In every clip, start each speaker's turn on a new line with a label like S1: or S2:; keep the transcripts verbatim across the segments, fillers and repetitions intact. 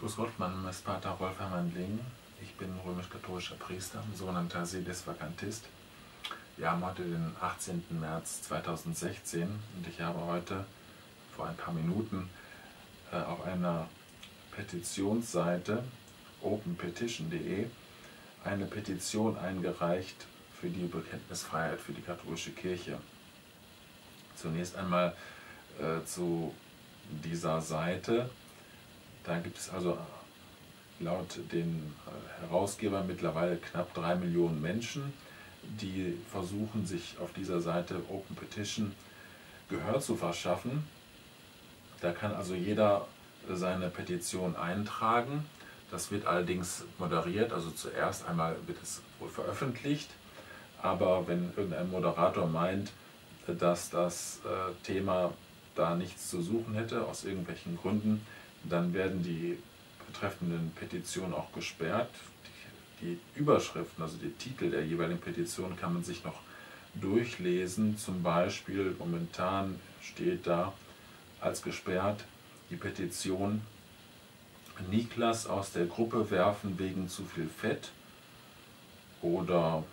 S1: Grüß Gott, mein Name ist Pater Rolf Hermann Ling. Ich bin römisch-katholischer Priester, sogenannter Sedisvakantist. Wir haben heute den achtzehnten März zweitausendsechzehn und ich habe heute vor ein paar Minuten äh, auf einer Petitionsseite open petition punkt de eine Petition eingereicht für die Bekenntnisfreiheit für die katholische Kirche. Zunächst einmal äh, zu dieser Seite. Da gibt es also laut den Herausgebern mittlerweile knapp drei Millionen Menschen, die versuchen, sich auf dieser Seite Open Petition Gehör zu verschaffen. Da kann also jeder seine Petition eintragen. Das wird allerdings moderiert, also zuerst einmal wird es wohl veröffentlicht, aber wenn irgendein Moderator meint, dass das Thema da nichts zu suchen hätte, aus irgendwelchen Gründen, dann werden die betreffenden Petitionen auch gesperrt. Die, die Überschriften, also die Titel der jeweiligen Petition kann man sich noch durchlesen. Zum Beispiel momentan steht da als gesperrt die Petition Niklas aus der Gruppe werfen wegen zu viel Fett oder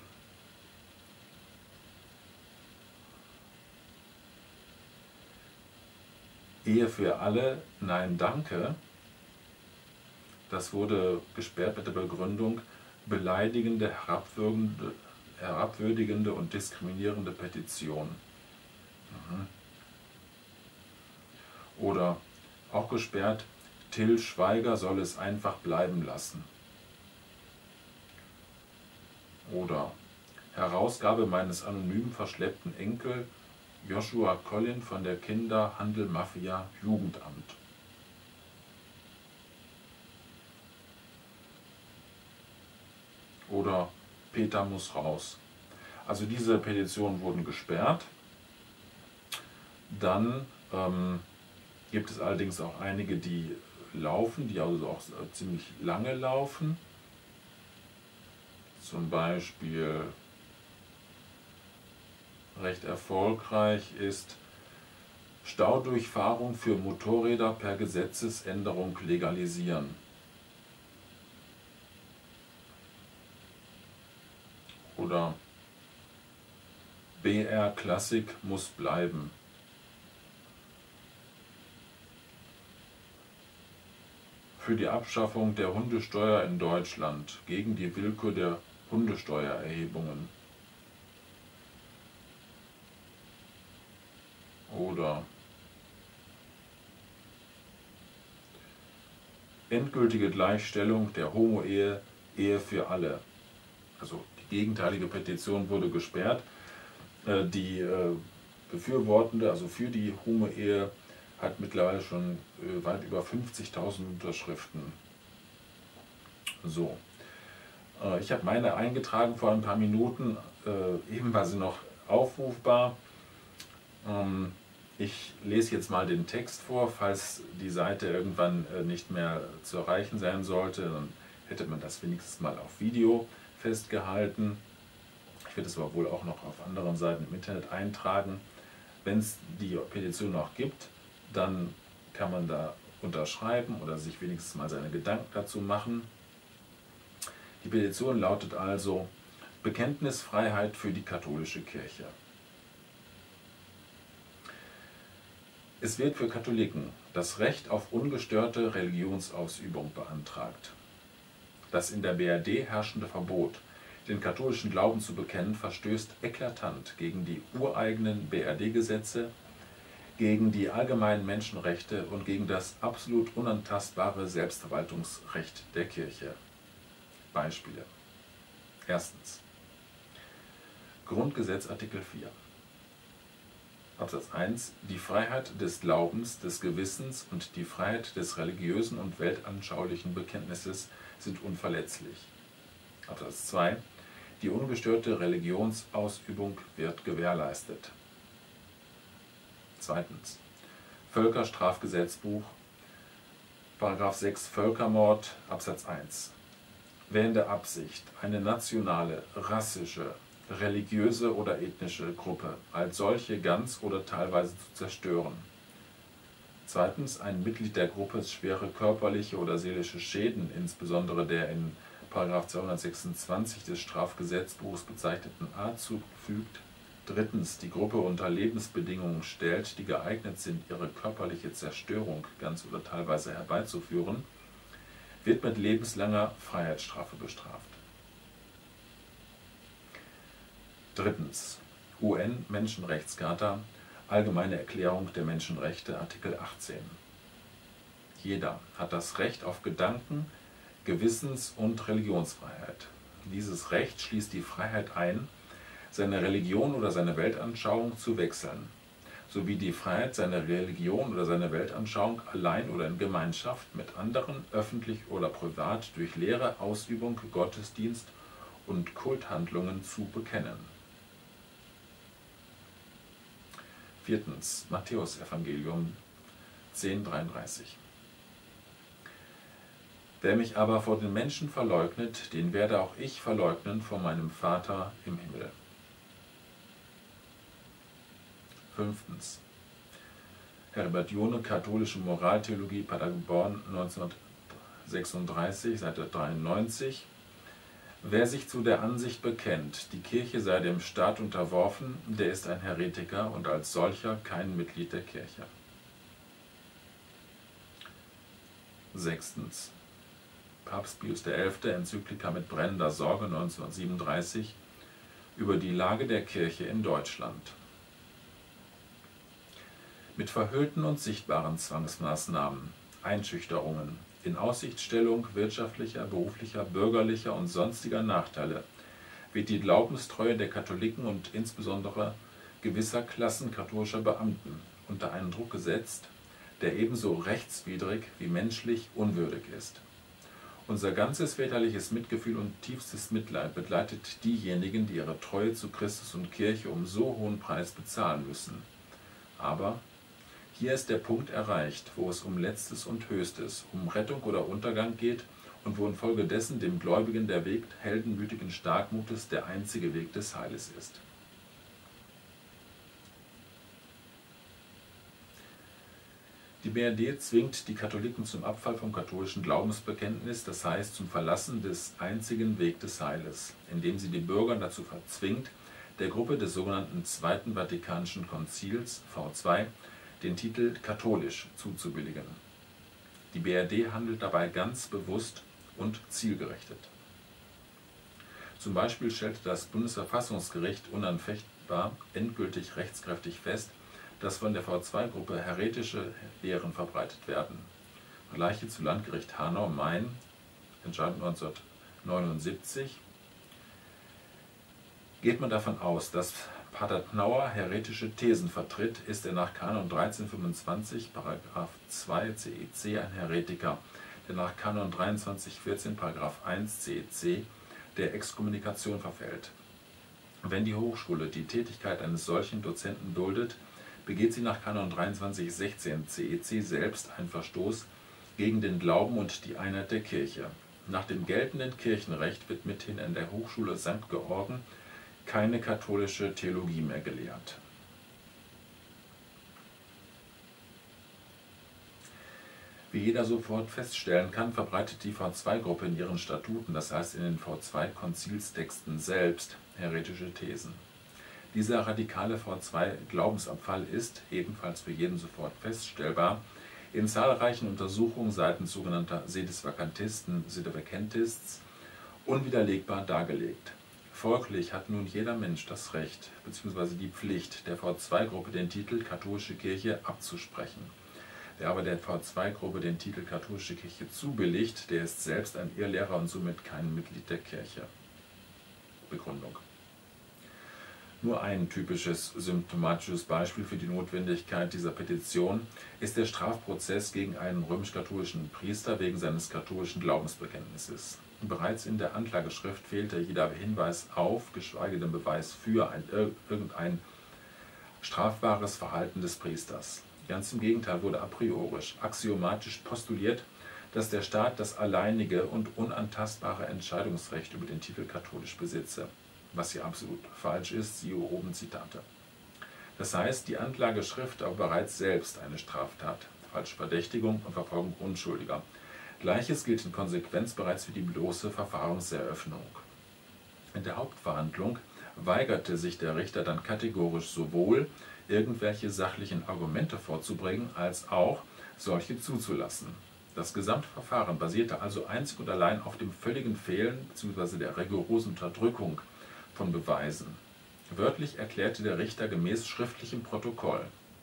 S1: Ehe für alle, nein danke. Das wurde gesperrt mit der Begründung beleidigende, herabwürdigende, herabwürdigende und diskriminierende Petition. Mhm. Oder auch gesperrt, Till Schweiger soll es einfach bleiben lassen. Oder Herausgabe meines anonym verschleppten Enkel Joshua Collin von der Kinderhandel-Mafia Jugendamt. Oder Peter muss raus. Also diese Petitionen wurden gesperrt. Dann ähm, gibt es allerdings auch einige, die laufen, die also auch ziemlich lange laufen. Zum Beispiel recht erfolgreich ist Staudurchfahrung für Motorräder per Gesetzesänderung legalisieren. Oder B R Klassik muss bleiben. Für die Abschaffung der Hundesteuer in Deutschland gegen die Willkür der Hundesteuererhebungen. Oder endgültige Gleichstellung der Homo-Ehe, Ehe für alle. Also die gegenteilige Petition wurde gesperrt. Die befürwortende, also für die Homo-Ehe, hat mittlerweile schon weit über fünfzigtausend Unterschriften. So. Ich habe meine eingetragen vor ein paar Minuten, eben war sie noch aufrufbar. Ich lese jetzt mal den Text vor, falls die Seite irgendwann nicht mehr zu erreichen sein sollte, dann hätte man das wenigstens mal auf Video festgehalten. Ich werde es aber wohl auch noch auf anderen Seiten im Internet eintragen. Wenn es die Petition noch gibt, dann kann man da unterschreiben oder sich wenigstens mal seine Gedanken dazu machen. Die Petition lautet also: Bekenntnisfreiheit für die katholische Kirche. Es wird für Katholiken das Recht auf ungestörte Religionsausübung beantragt. Das in der B R D herrschende Verbot, den katholischen Glauben zu bekennen, verstößt eklatant gegen die ureigenen B R D-Gesetze, gegen die allgemeinen Menschenrechte und gegen das absolut unantastbare Selbstverwaltungsrecht der Kirche. Beispiele. Erstens. Grundgesetz Artikel vier. Absatz eins. Die Freiheit des Glaubens, des Gewissens und die Freiheit des religiösen und weltanschaulichen Bekenntnisses sind unverletzlich. Absatz zwei. Die ungestörte Religionsausübung wird gewährleistet. Zweitens. Völkerstrafgesetzbuch, Paragraph sechs Völkermord, Absatz eins. Wer in der Absicht, eine nationale, rassische, religiöse oder ethnische Gruppe als solche ganz oder teilweise zu zerstören, Zweitens, ein Mitglied der Gruppe schwere körperliche oder seelische Schäden, insbesondere der in Paragraph zweihundertsechsundzwanzig des Strafgesetzbuchs bezeichneten Art zufügt. Drittens, die Gruppe unter Lebensbedingungen stellt, die geeignet sind, ihre körperliche Zerstörung ganz oder teilweise herbeizuführen, wird mit lebenslanger Freiheitsstrafe bestraft. Drittens, U N-Menschenrechtscharta, Allgemeine Erklärung der Menschenrechte, Artikel achtzehn. Jeder hat das Recht auf Gedanken-, Gewissens- und Religionsfreiheit. Dieses Recht schließt die Freiheit ein, seine Religion oder seine Weltanschauung zu wechseln, sowie die Freiheit, seine Religion oder seine Weltanschauung allein oder in Gemeinschaft mit anderen, öffentlich oder privat, durch Lehre, Ausübung, Gottesdienst und Kulthandlungen zu bekennen. Viertens, Matthäusevangelium zehn dreiunddreißig. Wer mich aber vor den Menschen verleugnet, den werde auch ich verleugnen vor meinem Vater im Himmel. Fünftens, Herbert Jone, Katholische Moraltheologie, Paderborn, neunzehnhundertsechsunddreißig, Seite dreiundneunzig. Wer sich zu der Ansicht bekennt, die Kirche sei dem Staat unterworfen, der ist ein Heretiker und als solcher kein Mitglied der Kirche. Sechstens, Papst Pius der Elfte, Enzyklika mit brennender Sorge, neunzehnhundertsiebenunddreißig, über die Lage der Kirche in Deutschland. Mit verhüllten und sichtbaren Zwangsmaßnahmen, Einschüchterungen, Inaussichtstellung wirtschaftlicher, beruflicher, bürgerlicher und sonstiger Nachteile wird die Glaubenstreue der Katholiken und insbesondere gewisser Klassen katholischer Beamten unter einen Druck gesetzt, der ebenso rechtswidrig wie menschlich unwürdig ist. Unser ganzes väterliches Mitgefühl und tiefstes Mitleid begleitet diejenigen, die ihre Treue zu Christus und Kirche um so hohen Preis bezahlen müssen. Aber hier ist der Punkt erreicht, wo es um Letztes und Höchstes, um Rettung oder Untergang geht und wo infolgedessen dem Gläubigen der Weg heldenmütigen Starkmutes der einzige Weg des Heiles ist. Die B R D zwingt die Katholiken zum Abfall vom katholischen Glaubensbekenntnis, das heißt zum Verlassen des einzigen Weg des Heiles, indem sie die Bürger dazu verzwingt, der Gruppe des sogenannten Zweiten Vatikanischen Konzils V zwei den Titel katholisch zuzubilligen. Die B R D handelt dabei ganz bewusst und zielgerichtet. Zum Beispiel stellte das Bundesverfassungsgericht unanfechtbar endgültig rechtskräftig fest, dass von der V zwei Gruppe häretische Lehren verbreitet werden. Vergleiche zu Landgericht Hanau-Main, Entscheidung neunzehnhundertneunundsiebzig. Geht man davon aus, dass Pater Knauer heretische Thesen vertritt, ist er nach Kanon dreizehnhundertfünfundzwanzig, Paragraph zwei C E C ein Heretiker, der nach Kanon dreiundzwanzig vierzehn, Paragraph eins C E C der Exkommunikation verfällt. Wenn die Hochschule die Tätigkeit eines solchen Dozenten duldet, begeht sie nach Kanon dreiundzwanzig sechzehn C E C selbst einen Verstoß gegen den Glauben und die Einheit der Kirche. Nach dem geltenden Kirchenrecht wird mithin in der Hochschule Sankt Georgen keine katholische Theologie mehr gelehrt. Wie jeder sofort feststellen kann, verbreitet die V zwei Gruppe in ihren Statuten, das heißt in den V zwei Konzilstexten selbst, heretische Thesen. Dieser radikale V zwei Glaubensabfall ist, ebenfalls für jeden sofort feststellbar, in zahlreichen Untersuchungen seitens sogenannter Sedisvakantisten, Sedevacentists, unwiderlegbar dargelegt. Folglich hat nun jeder Mensch das Recht bzw. die Pflicht, der V zwei Gruppe den Titel katholische Kirche abzusprechen. Wer aber der V zwei Gruppe den Titel katholische Kirche zubilligt, der ist selbst ein Irrlehrer und somit kein Mitglied der Kirche. Begründung. Nur ein typisches symptomatisches Beispiel für die Notwendigkeit dieser Petition ist der Strafprozess gegen einen römisch-katholischen Priester wegen seines katholischen Glaubensbekenntnisses. Bereits in der Anklageschrift fehlte jeder Hinweis auf, geschweige denn Beweis für ein, irgendein strafbares Verhalten des Priesters. Ganz im Gegenteil wurde a priorisch, axiomatisch postuliert, dass der Staat das alleinige und unantastbare Entscheidungsrecht über den Titel katholisch besitze. Was hier absolut falsch ist, siehe oben Zitate. Das heißt, die Anklageschrift aber bereits selbst eine Straftat. falsche Verdächtigung und Verfolgung Unschuldiger. Gleiches gilt in Konsequenz bereits für die bloße Verfahrenseröffnung. In der Hauptverhandlung weigerte sich der Richter dann kategorisch sowohl, irgendwelche sachlichen Argumente vorzubringen, als auch solche zuzulassen. Das Gesamtverfahren basierte also einzig und allein auf dem völligen Fehlen bzw. der rigorosen Unterdrückung von Beweisen. Wörtlich erklärte der Richter gemäß schriftlichem Protokoll: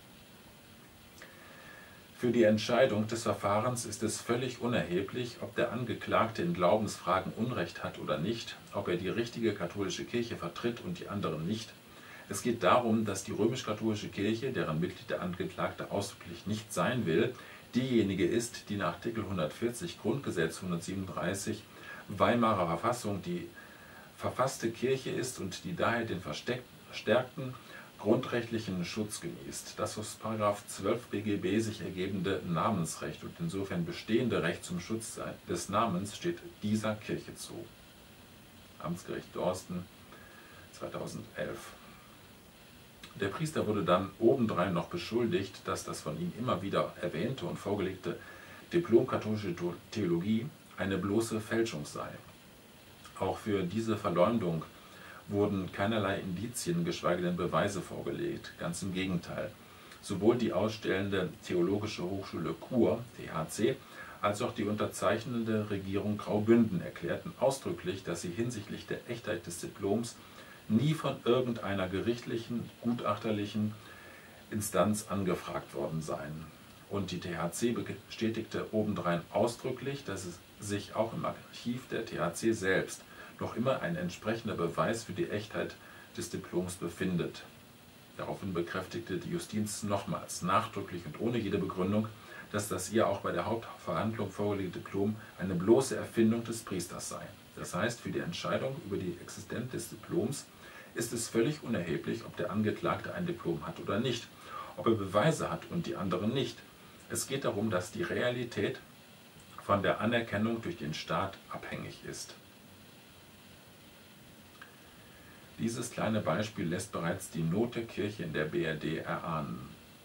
S1: Für die Entscheidung des Verfahrens ist es völlig unerheblich, ob der Angeklagte in Glaubensfragen Unrecht hat oder nicht, ob er die richtige katholische Kirche vertritt und die anderen nicht. Es geht darum, dass die römisch-katholische Kirche, deren Mitglied der Angeklagte ausdrücklich nicht sein will, diejenige ist, die nach Artikel hundertvierzig Grundgesetz hundertsiebenunddreißig Weimarer Verfassung die verfasste Kirche ist und die daher den verstärkten grundrechtlichen Schutz genießt. Das aus Paragraph zwölf B G B sich ergebende Namensrecht und insofern bestehende Recht zum Schutz des Namens steht dieser Kirche zu. Amtsgericht Dorsten, zweitausendelf. Der Priester wurde dann obendrein noch beschuldigt, dass das von ihm immer wieder erwähnte und vorgelegte Diplom katholische Theologie eine bloße Fälschung sei. Auch für diese Verleumdung wurden keinerlei Indizien, geschweige denn Beweise vorgelegt. Ganz im Gegenteil. Sowohl die ausstellende Theologische Hochschule Chur, T H C, als auch die unterzeichnende Regierung Graubünden erklärten ausdrücklich, dass sie hinsichtlich der Echtheit des Diploms nie von irgendeiner gerichtlichen, gutachterlichen Instanz angefragt worden seien. Und die T H C bestätigte obendrein ausdrücklich, dass es sich auch im Archiv der T H C selbst noch immer ein entsprechender Beweis für die Echtheit des Diploms befindet. Daraufhin bekräftigte die Justiz nochmals, nachdrücklich und ohne jede Begründung, dass das ihr auch bei der Hauptverhandlung vorgelegte Diplom eine bloße Erfindung des Priesters sei. Das heißt, für die Entscheidung über die Existenz des Diploms ist es völlig unerheblich, ob der Angeklagte ein Diplom hat oder nicht, ob er Beweise hat und die anderen nicht. Es geht darum, dass die Realität von der Anerkennung durch den Staat abhängig ist. Dieses kleine Beispiel lässt bereits die Not der Kirche in der B R D erahnen.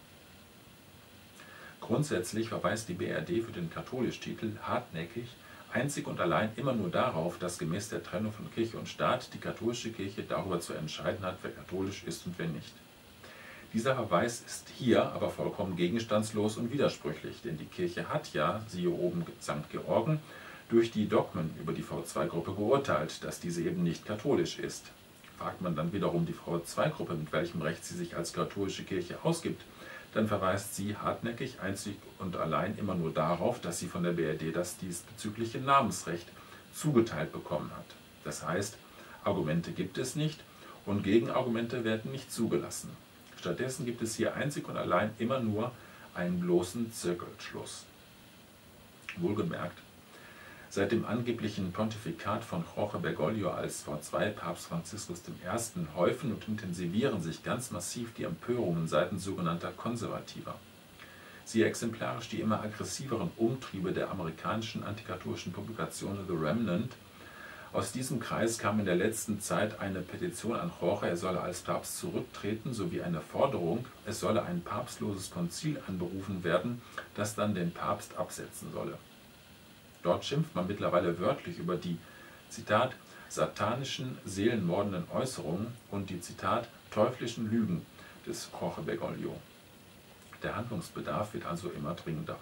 S1: Grundsätzlich verweist die B R D für den Katholisch-Titel hartnäckig einzig und allein immer nur darauf, dass gemäß der Trennung von Kirche und Staat die katholische Kirche darüber zu entscheiden hat, wer katholisch ist und wer nicht. Dieser Verweis ist hier aber vollkommen gegenstandslos und widersprüchlich, denn die Kirche hat ja, siehe oben Sankt Georgen, durch die Dogmen über die V zwei Gruppe geurteilt, dass diese eben nicht katholisch ist. Fragt man dann wiederum die V zwei Gruppe, mit welchem Recht sie sich als katholische Kirche ausgibt, dann verweist sie hartnäckig einzig und allein immer nur darauf, dass sie von der B R D das diesbezügliche Namensrecht zugeteilt bekommen hat. Das heißt, Argumente gibt es nicht und Gegenargumente werden nicht zugelassen. Stattdessen gibt es hier einzig und allein immer nur einen bloßen Zirkelschluss. Wohlgemerkt, seit dem angeblichen Pontifikat von Jorge Bergoglio als V zwei Papst Franziskus der Erste häufen und intensivieren sich ganz massiv die Empörungen seitens sogenannter Konservativer. Siehe exemplarisch die immer aggressiveren Umtriebe der amerikanischen antikatholischen Publikation The Remnant. Aus diesem Kreis kam in der letzten Zeit eine Petition an Jorge, er solle als Papst zurücktreten, sowie eine Forderung, es solle ein papstloses Konzil anberufen werden, das dann den Papst absetzen solle. Dort schimpft man mittlerweile wörtlich über die, Zitat, satanischen, seelenmordenden Äußerungen und die, Zitat, teuflischen Lügen des Jorge Bergoglio. Der Handlungsbedarf wird also immer dringender.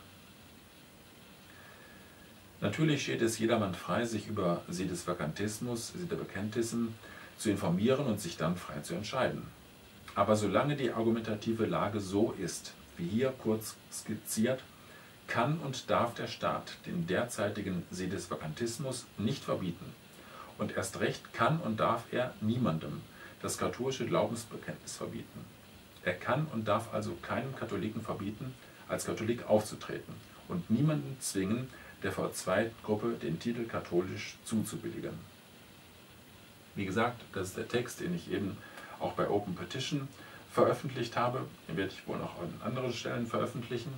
S1: Natürlich steht es jedermann frei, sich über Sedisvakantismus, Sedevacantism zu informieren und sich dann frei zu entscheiden. Aber solange die argumentative Lage so ist, wie hier kurz skizziert, kann und darf der Staat den derzeitigen Sedisvakantismus nicht verbieten. Und erst recht kann und darf er niemandem das katholische Glaubensbekenntnis verbieten. Er kann und darf also keinem Katholiken verbieten, als Katholik aufzutreten und niemanden zwingen, der V zwei Gruppe den Titel katholisch zuzubilligen. Wie gesagt, das ist der Text, den ich eben auch bei Open Petition veröffentlicht habe. Den werde ich wohl noch an anderen Stellen veröffentlichen.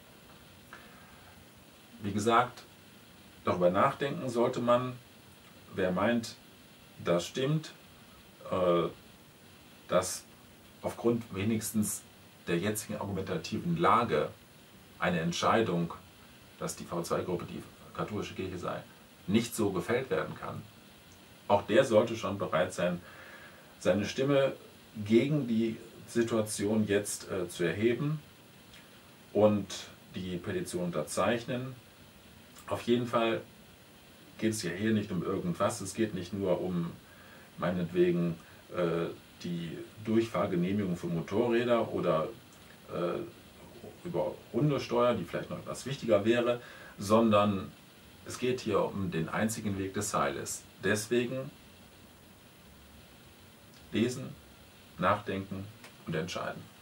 S1: Wie gesagt, darüber nachdenken sollte man, wer meint, das stimmt, äh, dass aufgrund wenigstens der jetzigen argumentativen Lage eine Entscheidung, dass die V zwei Gruppe die katholische Kirche sei, nicht so gefällt werden kann, auch der sollte schon bereit sein, seine Stimme gegen die Situation jetzt äh, zu erheben und die Petition unterzeichnen. Auf jeden Fall geht es ja hier nicht um irgendwas, es geht nicht nur um meinetwegen äh, die Durchfahrgenehmigung für Motorräder oder äh, über Hundesteuer, die vielleicht noch etwas wichtiger wäre, sondern es geht hier um den einzigen Weg des Heiles. Deswegen lesen, nachdenken und entscheiden.